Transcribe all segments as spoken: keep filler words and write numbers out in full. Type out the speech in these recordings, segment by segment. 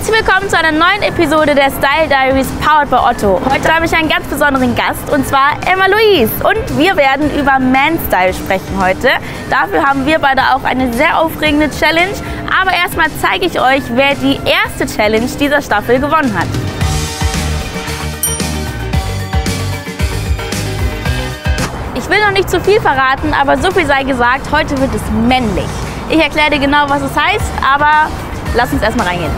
Herzlich willkommen zu einer neuen Episode der Style Diaries Powered by Otto. Heute habe ich einen ganz besonderen Gast und zwar Emma Louise. Und wir werden über Man-Style sprechen heute. Dafür haben wir beide auch eine sehr aufregende Challenge. Aber erstmal zeige ich euch, wer die erste Challenge dieser Staffel gewonnen hat. Ich will noch nicht zu viel verraten, aber so viel sei gesagt, heute wird es männlich. Ich erkläre dir genau, was es heißt, aber lass uns erstmal reingehen.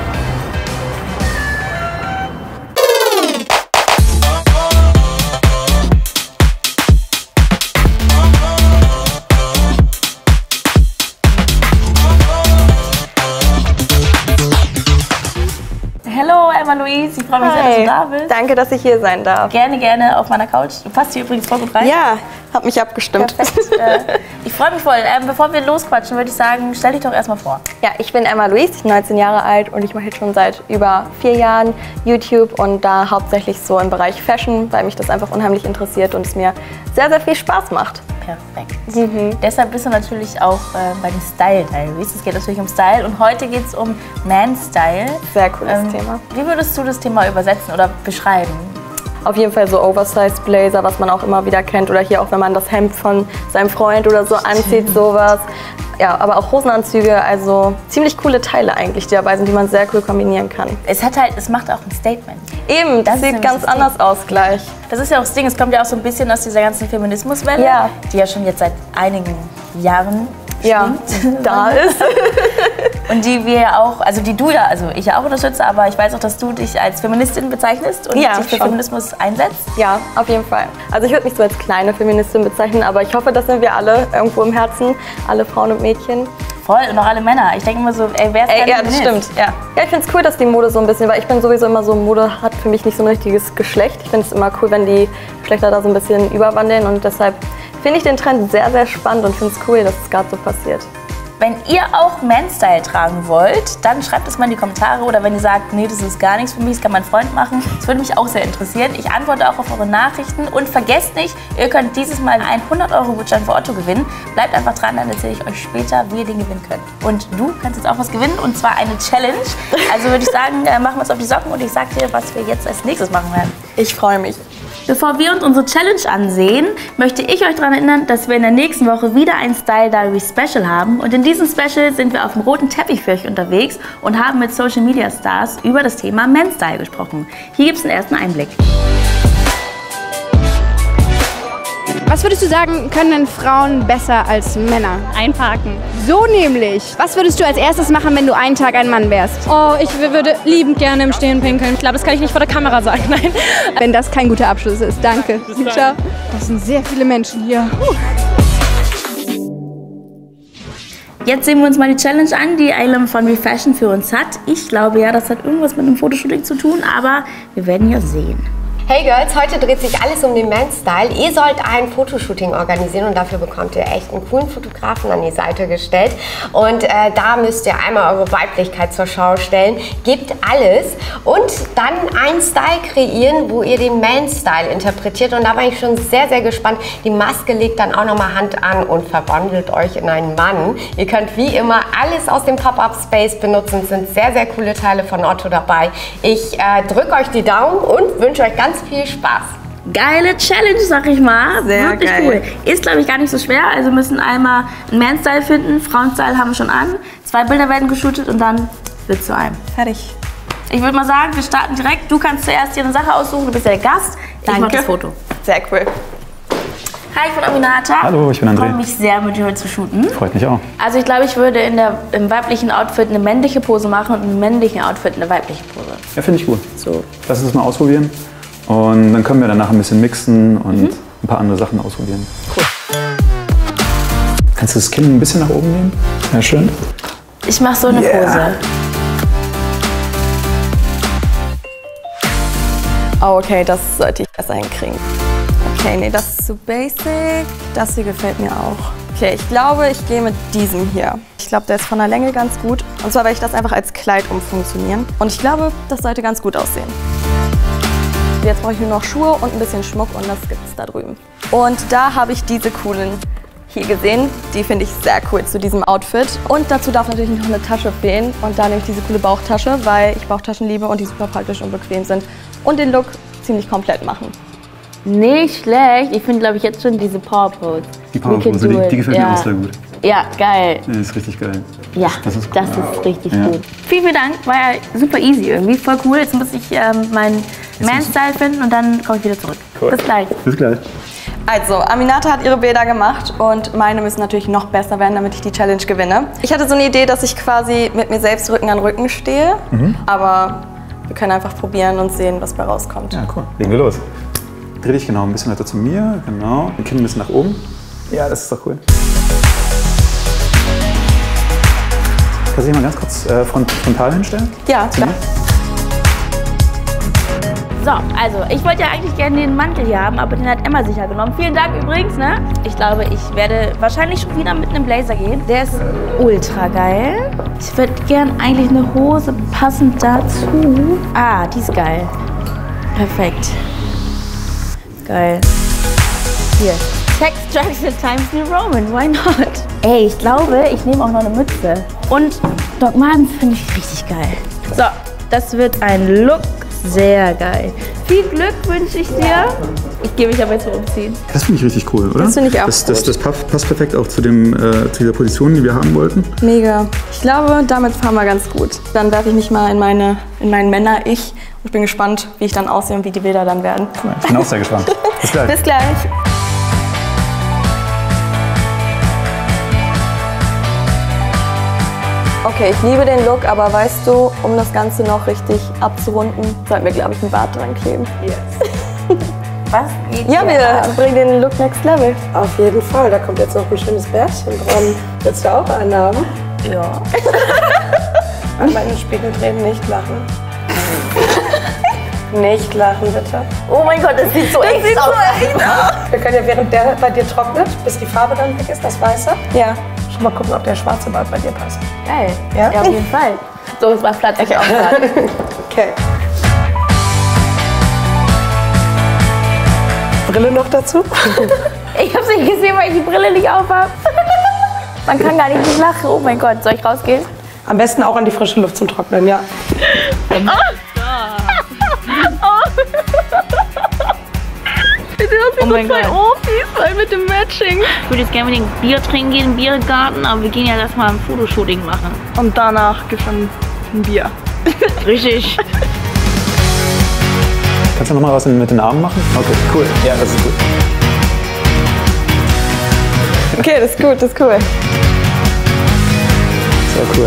Hallo Emma Louise, ich freue mich sehr, dass du da bist. Danke, dass ich hier sein darf. Gerne, gerne auf meiner Couch. Du passt hier übrigens voll gut rein. Ja, hab mich abgestimmt. Perfekt. äh, ich freue mich voll. Ähm, bevor wir losquatschen, würde ich sagen, stell dich doch erstmal vor. Ja, ich bin Emma Louise, ich bin neunzehn Jahre alt und ich mache jetzt schon seit über vier Jahren YouTube und da hauptsächlich so im Bereich Fashion, weil mich das einfach unheimlich interessiert und es mir sehr, sehr viel Spaß macht. Perfekt. Mhm. Deshalb bist du natürlich auch äh, bei den Style Diaries. Es geht natürlich um Style und heute geht es um Man-Style. Sehr cooles ähm, Thema. Wie würdest du das Thema übersetzen oder beschreiben? Auf jeden Fall so Oversized Blazer, was man auch immer wieder kennt. Oder hier auch, wenn man das Hemd von seinem Freund oder so anzieht, sowas. Ja, aber auch Hosenanzüge, also ziemlich coole Teile eigentlich, die dabei sind, die man sehr cool kombinieren kann. Es hat halt, es macht auch ein Statement. Eben, das, das sieht ganz anders aus gleich. Das ist ja auch das Ding, es kommt ja auch so ein bisschen aus dieser ganzen Feminismuswelle, ja. die ja schon jetzt seit einigen Jahren ja, da ist. Und die wir ja auch, also die du ja, also ich ja auch unterstütze, aber ich weiß auch, dass du dich als Feministin bezeichnest und ja, dich für schon. Feminismus einsetzt. Ja, auf jeden Fall. Also ich würde mich so als kleine Feministin bezeichnen, aber ich hoffe, das sind wir alle irgendwo im Herzen, alle Frauen und Mädchen. Voll, und auch alle Männer. Ich denke immer so, ey, wer ist ey, ja, Feminist? das stimmt. Ja, ja ich finde es cool, dass die Mode so ein bisschen, weil ich bin sowieso immer so, Mode hat für mich nicht so ein richtiges Geschlecht. Ich finde es immer cool, wenn die Geschlechter da so ein bisschen überwandeln und deshalb finde ich den Trend sehr, sehr spannend und finde es cool, dass es gerade so passiert. Wenn ihr auch Man-Style tragen wollt, dann schreibt es mal in die Kommentare oder wenn ihr sagt, nee, das ist gar nichts für mich, das kann mein Freund machen. Das würde mich auch sehr interessieren. Ich antworte auch auf eure Nachrichten und vergesst nicht, ihr könnt dieses Mal einen hundert Euro Gutschein für Otto gewinnen. Bleibt einfach dran, dann erzähle ich euch später, wie ihr den gewinnen könnt. Und du kannst jetzt auch was gewinnen und zwar eine Challenge. Also würde ich sagen, machen wir uns auf die Socken und ich sag dir, was wir jetzt als nächstes machen werden. Ich freue mich. Bevor wir uns unsere Challenge ansehen, möchte ich euch daran erinnern, dass wir in der nächsten Woche wieder ein Style Diary Special haben. Und in diesem Special sind wir auf dem roten Teppich für euch unterwegs und haben mit Social Media Stars über das Thema Man-Style gesprochen. Hier gibt es einen ersten Einblick. Was würdest du sagen, können denn Frauen besser als Männer? Einparken. So nämlich. Was würdest du als erstes machen, wenn du einen Tag ein Mann wärst? Oh, ich würde liebend gerne im Stehen pinkeln. Ich glaube, das kann ich nicht vor der Kamera sagen, nein. Wenn das kein guter Abschluss ist, danke. Ciao. Das sind sehr viele Menschen hier. Puh. Jetzt sehen wir uns mal die Challenge an, die Aylam von Refashion für uns hat. Ich glaube ja, das hat irgendwas mit einem Fotoshooting zu tun, aber wir werden ja sehen. Hey Girls, heute dreht sich alles um den Man-Style. Ihr sollt ein Fotoshooting organisieren und dafür bekommt ihr echt einen coolen Fotografen an die Seite gestellt. Und äh, da müsst ihr einmal eure Weiblichkeit zur Schau stellen. Gebt alles und dann einen Style kreieren, wo ihr den Man-Style interpretiert. Und da bin ich schon sehr, sehr gespannt. Die Maske legt dann auch nochmal Hand an und verwandelt euch in einen Mann. Ihr könnt wie immer alles aus dem Pop-Up-Space benutzen. Es sind sehr, sehr coole Teile von Otto dabei. Ich äh, drücke euch die Daumen und wünsche euch ganz viel Spaß. Geile Challenge, sag ich mal. Sehr Wirklich geil. cool. Ist, glaube ich, gar nicht so schwer. Also wir müssen einmal einen Man-Style finden. Frauen-Style haben wir schon an. Zwei Bilder werden geshootet und dann wird zu einem. Fertig. Ich würde mal sagen, wir starten direkt. Du kannst zuerst dir eine Sache aussuchen. Du bist ja der Gast. Danke. Ich mache das Foto. Sehr cool. Hi, ich bin Aminata. Hallo, ich bin André. Ich freue mich sehr, mit dir heute zu shooten. Freut mich auch. Also ich glaube, ich würde in der, im weiblichen Outfit eine männliche Pose machen und im männlichen Outfit eine weibliche Pose. Ja, finde ich gut. So. Lass uns das mal ausprobieren. Und dann können wir danach ein bisschen mixen und mhm. ein paar andere Sachen ausprobieren. Cool. Kannst du das Kinn ein bisschen nach oben nehmen? Ja, schön. Ich mache so eine Yeah. Pose. Oh, okay, das sollte ich besser hinkriegen. Okay, nee, das ist zu basic. Das hier gefällt mir auch. Okay, ich glaube, ich gehe mit diesem hier. Ich glaube, der ist von der Länge ganz gut. Und zwar werde ich das einfach als Kleid umfunktionieren. Und ich glaube, das sollte ganz gut aussehen. Jetzt brauche ich nur noch Schuhe und ein bisschen Schmuck und das gibt es da drüben. Und da habe ich diese coolen hier gesehen. Die finde ich sehr cool zu diesem Outfit. Und dazu darf natürlich noch eine Tasche fehlen. Und da nehme ich diese coole Bauchtasche, weil ich Bauchtaschen liebe und die super praktisch und bequem sind. Und den Look ziemlich komplett machen. Nicht schlecht. Ich finde, glaube ich, jetzt schon diese Power Pose. Die Power Pose, die, die gefällt ja. mir auch sehr gut. Ja, geil. Die ist richtig geil. Ja, das ist, cool. das ist richtig ja. gut. Vielen, vielen Dank. War ja super easy irgendwie. Voll cool. Jetzt muss ich ähm, meinen Man-Style finden und dann komme ich wieder zurück. Cool. Bis gleich. Bis gleich. Also, Aminata hat ihre Bilder gemacht und meine müssen natürlich noch besser werden, damit ich die Challenge gewinne. Ich hatte so eine Idee, dass ich quasi mit mir selbst Rücken an Rücken stehe, mhm. aber wir können einfach probieren und sehen, was bei rauskommt. Ja, cool. Legen wir los. Dreh dich genau ein bisschen weiter zu mir, genau. Den Kinn ein bisschen nach oben. Ja, das ist doch cool. Kannst du dich mal ganz kurz äh, front frontal hinstellen? Ja, klar. So, also ich wollte ja eigentlich gerne den Mantel hier haben, aber den hat Emma sicher genommen. Vielen Dank übrigens, ne? Ich glaube, ich werde wahrscheinlich schon wieder mit einem Blazer gehen. Der ist ultra geil. Ich würde gern eigentlich eine Hose passend dazu. Ah, die ist geil. Perfekt. Geil. Hier. Sex, Drugs and Times New Roman. Why not? Ey, ich glaube, ich nehme auch noch eine Mütze. Und Doc Martens finde ich richtig geil. So, das wird ein Look. Sehr geil. Viel Glück wünsche ich dir. Ich gehe mich aber jetzt umziehen. Das finde ich richtig cool, oder? Das finde ich auch Das, das, das passt perfekt auch zu, dem, äh, zu dieser Position, die wir haben wollten. Mega. Ich glaube, damit fahren wir ganz gut. Dann werfe ich mich mal in, meine, in meinen Männer-Ich. Und ich bin gespannt, wie ich dann aussehe und wie die Bilder dann werden. Ich bin auch sehr gespannt. Bis gleich. Bis gleich. Okay, ich liebe den Look, aber weißt du, um das Ganze noch richtig abzurunden, sollten wir, glaube ich, einen Bart dran kleben. Yes. Was geht Ja, wir ab? bringen den Look next level. Auf jeden Fall, da kommt jetzt noch ein schönes Bärtchen dran. Willst du auch einen haben? Ja. An meinen Spiegel drehen, nicht lachen. Nicht lachen, bitte. Oh mein Gott, das sieht so echt sieht aus. so echt aus. Wir können ja, während der bei dir trocknet, bis die Farbe dann weg ist, das Weiße, Ja. schon mal gucken, ob der schwarze Bart bei dir passt. Geil. Ja? Ja, auf jeden Fall. So, jetzt mal Platz ich auch gerade. Okay. Brille noch dazu? Ich hab's nicht gesehen, weil ich die Brille nicht auf habe. Man kann gar nicht lachen. Oh mein Gott, soll ich rausgehen? Am besten auch an die frische Luft zum Trocknen, ja. Oh mein Gott. Weil mit dem Matching. Ich würde jetzt gerne mit dem Bier trinken gehen im Biergarten, aber wir gehen ja erstmal ein Fotoshooting machen. Und danach gibt es ein Bier. Richtig. Kannst du noch mal was mit den Armen machen? Okay, cool. Ja, das ist gut. Okay, das ist gut, das ist cool. Sehr cool.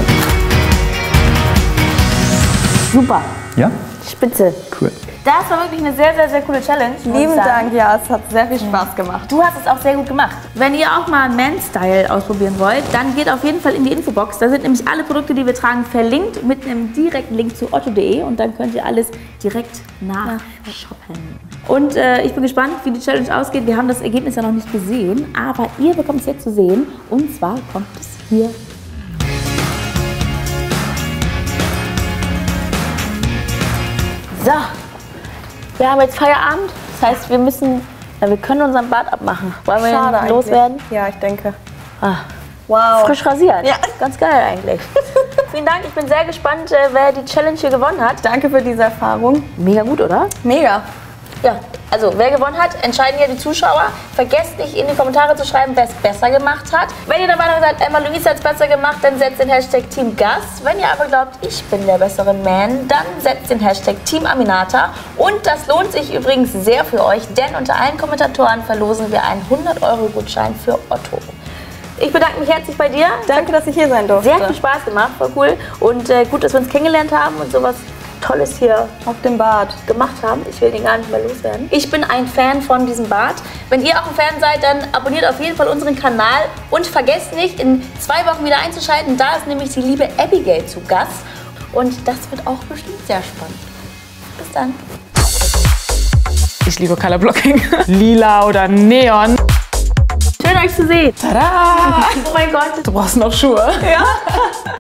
Super. Ja? Spitze. Cool. Das war wirklich eine sehr, sehr, sehr coole Challenge. muss ich Lieben sagen. Dank, ja, es hat sehr viel Spaß gemacht. Du hast es auch sehr gut gemacht. Wenn ihr auch mal Man-Style ausprobieren wollt, dann geht auf jeden Fall in die Infobox. Da sind nämlich alle Produkte, die wir tragen, verlinkt mit einem direkten Link zu otto punkt de und dann könnt ihr alles direkt nachshoppen. Und äh, ich bin gespannt, wie die Challenge ausgeht. Wir haben das Ergebnis ja noch nicht gesehen, aber ihr bekommt es jetzt zu sehen. Und zwar kommt es hier. So. Wir haben jetzt Feierabend, das heißt, wir müssen, ja, wir können unseren Bart abmachen. Wollen wir Schade ihn loswerden? Ja, ich denke. Ah, Wow. frisch rasiert. Ja. Ganz geil eigentlich. Vielen Dank, ich bin sehr gespannt, äh, wer die Challenge hier gewonnen hat. Danke für diese Erfahrung. Mega gut, oder? Mega. Ja, also wer gewonnen hat, entscheiden ja die Zuschauer. Vergesst nicht in die Kommentare zu schreiben, wer es besser gemacht hat. Wenn ihr der Meinung seid, Emma Louise hat es besser gemacht, dann setzt den Hashtag Team Gast. Wenn ihr aber glaubt, ich bin der bessere Man, dann setzt den Hashtag Team Aminata. Und das lohnt sich übrigens sehr für euch, denn unter allen Kommentatoren verlosen wir einen hundert Euro Gutschein für Otto. Ich bedanke mich herzlich bei dir. Danke, dass ich hier sein durfte. Sehr viel Spaß gemacht, voll cool. Und äh, gut, dass wir uns kennengelernt haben und sowas Tolles hier Auf dem Bart. gemacht haben. Ich will den gar nicht mehr loswerden. Ich bin ein Fan von diesem Bart. Wenn ihr auch ein Fan seid, dann abonniert auf jeden Fall unseren Kanal und vergesst nicht, in zwei Wochen wieder einzuschalten. Da ist nämlich die liebe Abigail zu Gast und das wird auch bestimmt sehr spannend. Bis dann. Ich liebe Color Blocking. Lila oder Neon. Schön euch zu sehen. Tada! Oh mein Gott. Du brauchst noch Schuhe. Ja.